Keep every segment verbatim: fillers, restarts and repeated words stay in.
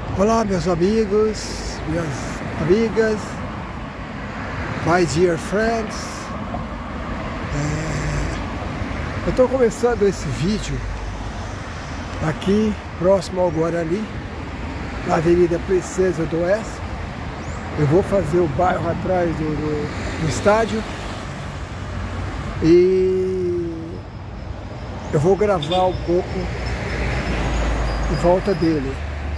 Olá, meus amigos, minhas amigas, my dear friends. É... Eu estou começando esse vídeo aqui próximo ao Guarani, na Avenida Princesa do Oeste. Eu vou fazer o bairro atrás do, do, do estádio e eu vou gravar um pouco em volta dele.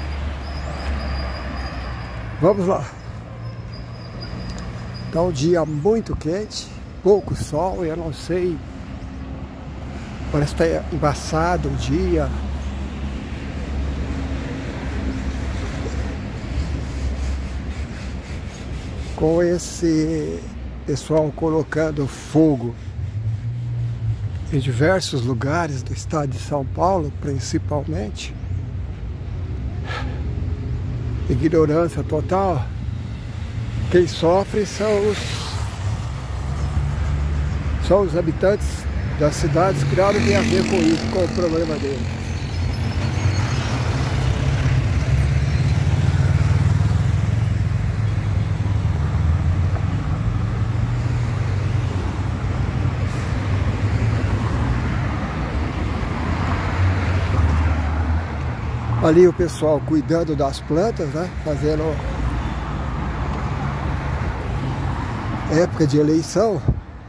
Vamos lá. Tá um dia muito quente, pouco sol, eu não sei, parece que está embaçado o dia. Com esse pessoal colocando fogo em diversos lugares do estado de São Paulo, principalmente. Ignorância total. Quem sofre são os, são os habitantes das cidades que nada tem a ver com isso, com o problema dele. Ali o pessoal cuidando das plantas, né? Fazendo época de eleição.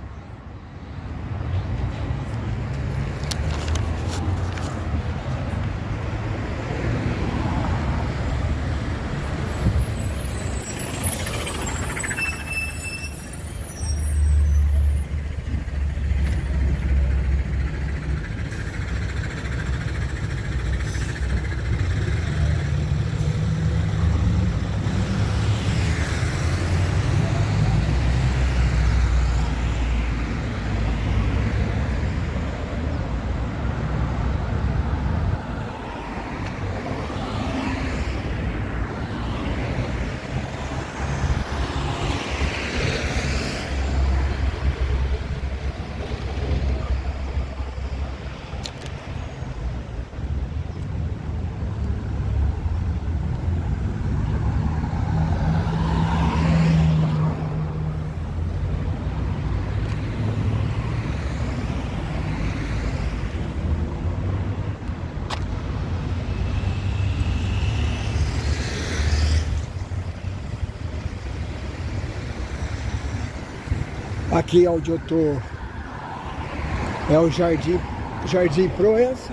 Aqui onde eu tô é o Jardim, Jardim Proença.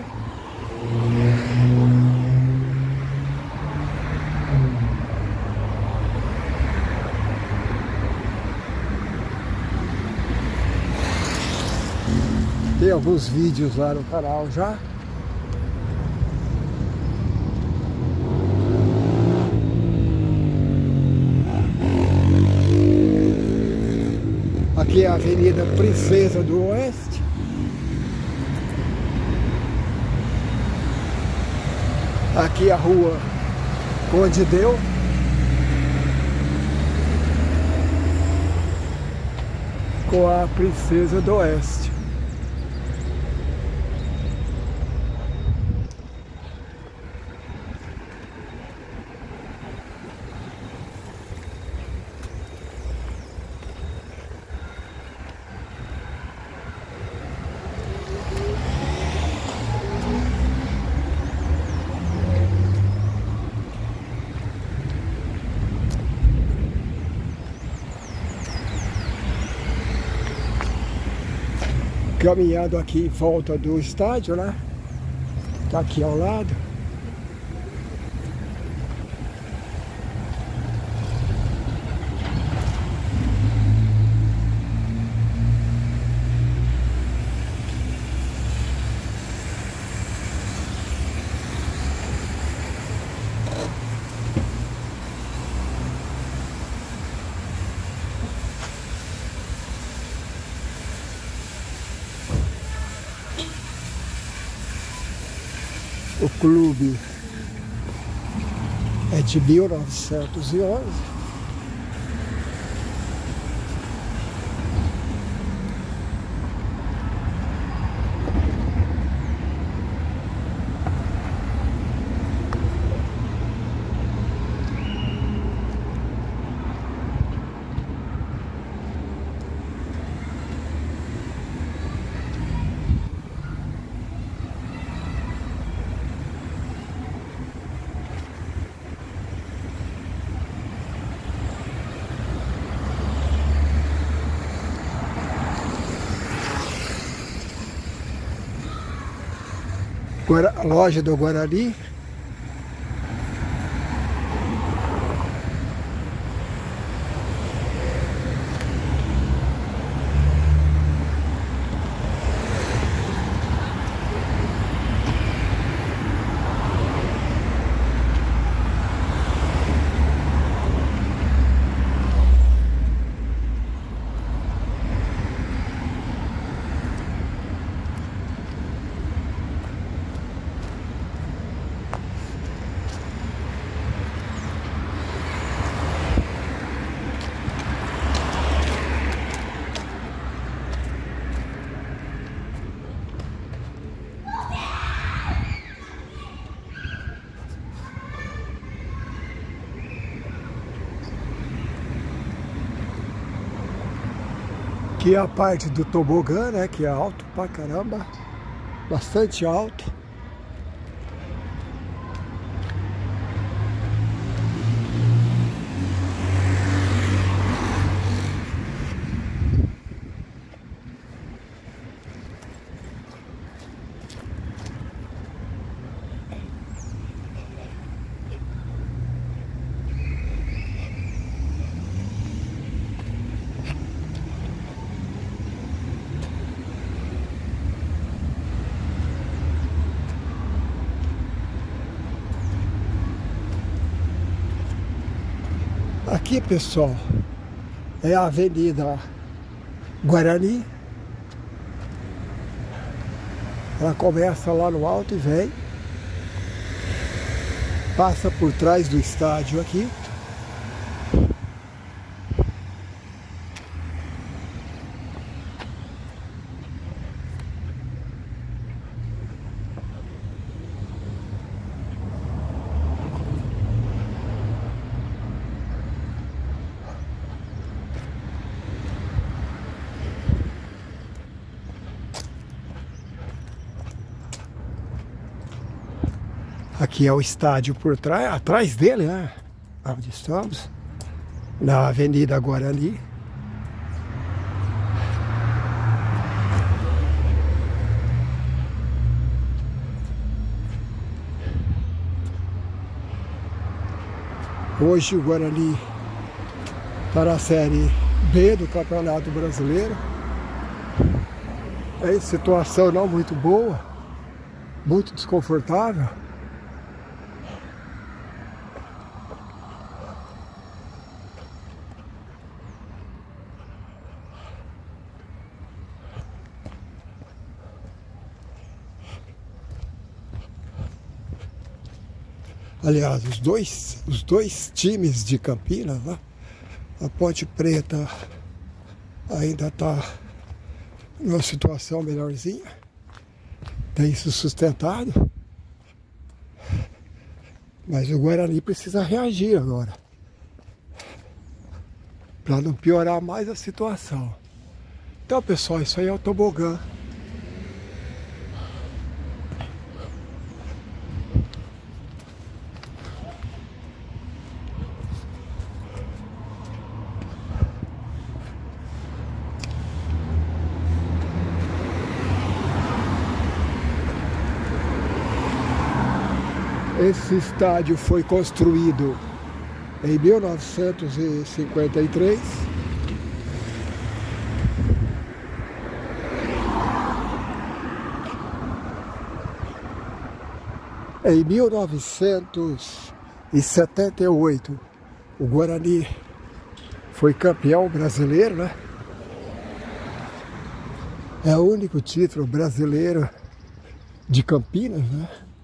Tem alguns vídeos lá no canal já. Aqui é a Avenida Princesa do Oeste. Aqui é a Rua Conde Deu. Com a Princesa do Oeste. Caminhando aqui em volta do estádio, né? Tá aqui ao lado. O clube é de mil novecentos e onze. A loja do Guarani. Aqui é a parte do tobogã, né, que é alto pra caramba, bastante alto. Aqui, pessoal, é a Avenida Guarani. Ela começa lá no alto e vem, passa por trás do estádio aqui. Aqui é o estádio por trás, atrás dele, né? Onde estamos, na Avenida Guarani. Hoje o Guarani está na Série B do Campeonato Brasileiro. É situação não muito boa, muito desconfortável. Aliás, os dois, os dois times de Campinas, né? A Ponte Preta ainda está numa situação melhorzinha, tem se sustentado, mas o Guarani precisa reagir agora, para não piorar mais a situação. Então, pessoal, isso aí é o tobogã. Esse estádio foi construído em mil novecentos e cinquenta e três. Em mil novecentos e setenta e oito, o Guarani foi campeão brasileiro, né? É o único título brasileiro de Campinas, né?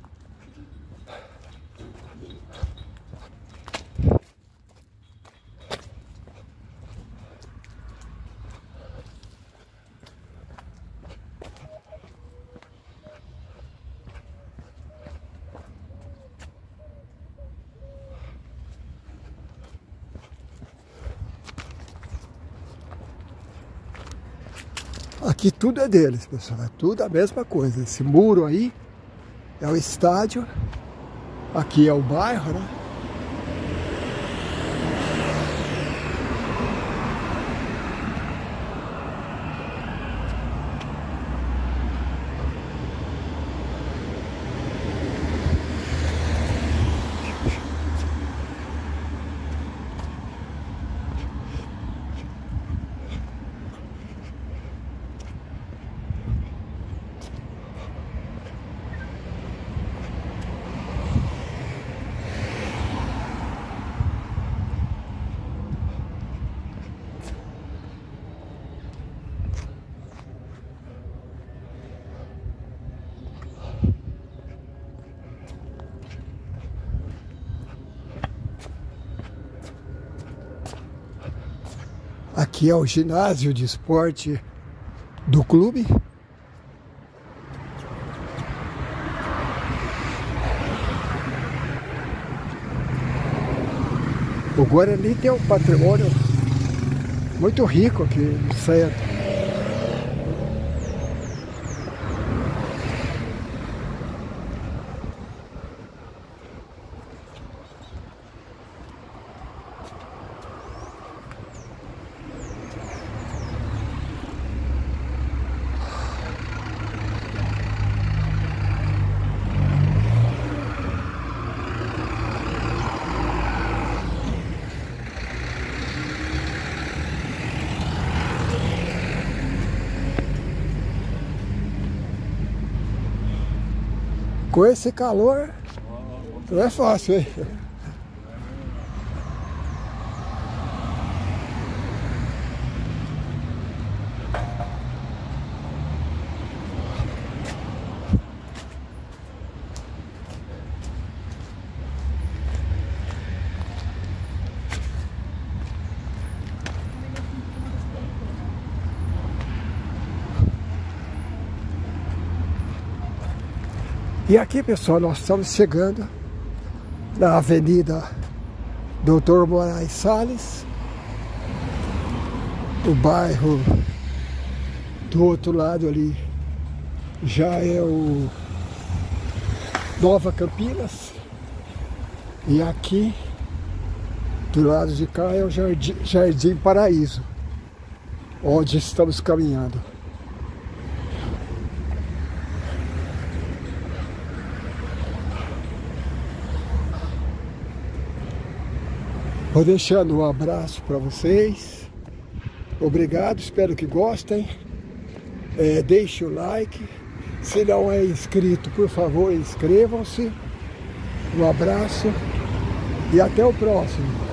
Aqui tudo é deles, pessoal, é tudo a mesma coisa. Esse muro aí é o estádio, aqui é o bairro, né? Aqui é o ginásio de esporte do clube. O Guarani tem um patrimônio muito rico aqui no centro. Com esse calor, não é fácil, hein? E aqui, pessoal, nós estamos chegando na Avenida doutor Moraes Salles, o bairro do outro lado ali já é o Nova Campinas, e aqui do lado de cá é o Jardim, Jardim Paraíso, onde estamos caminhando. Vou deixando um abraço para vocês. Obrigado, espero que gostem. É, deixe o like. Se não é inscrito, por favor, inscrevam-se. Um abraço e até o próximo.